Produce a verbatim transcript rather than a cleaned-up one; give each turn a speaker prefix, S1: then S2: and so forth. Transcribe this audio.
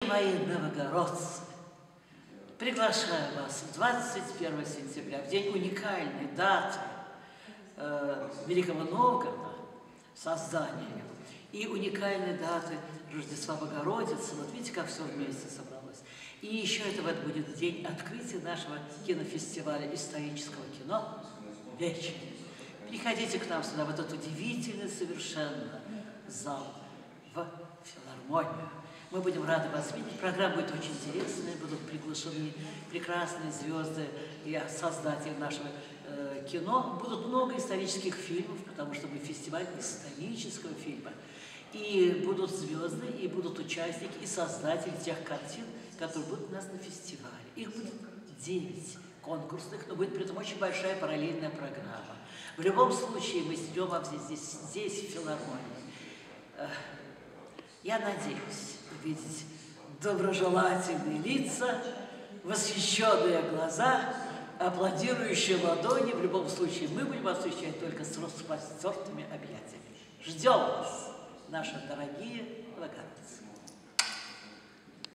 S1: мои новогородцы, приглашаю вас двадцать первого сентября, в день уникальной даты э, Великого Новгорода, создания, и уникальной даты Рождества Богородицы. Вот видите, как все вместе собралось. И еще это вот будет день открытия нашего кинофестиваля исторического кино «Вечер». Приходите к нам сюда, в этот удивительный совершенно зал, в филармонию. Мы будем рады вас видеть. Программа будет очень интересная, будут приглашены прекрасные звезды и создатели нашего э, кино. Будут много исторических фильмов, потому что мы фестиваль исторического фильма. И будут звезды, и будут участники, и создатели тех картин, которые будут у нас на фестивале. Их будет девять конкурсных, но будет при этом очень большая параллельная программа. В любом случае мы ждем вам здесь, здесь, здесь в филармонии. Я надеюсь увидеть доброжелательные лица, восхищенные глаза, аплодирующие ладони. В любом случае мы будем вас встречать только с распростертыми объятиями. Ждем вас, наши дорогие новогородцы.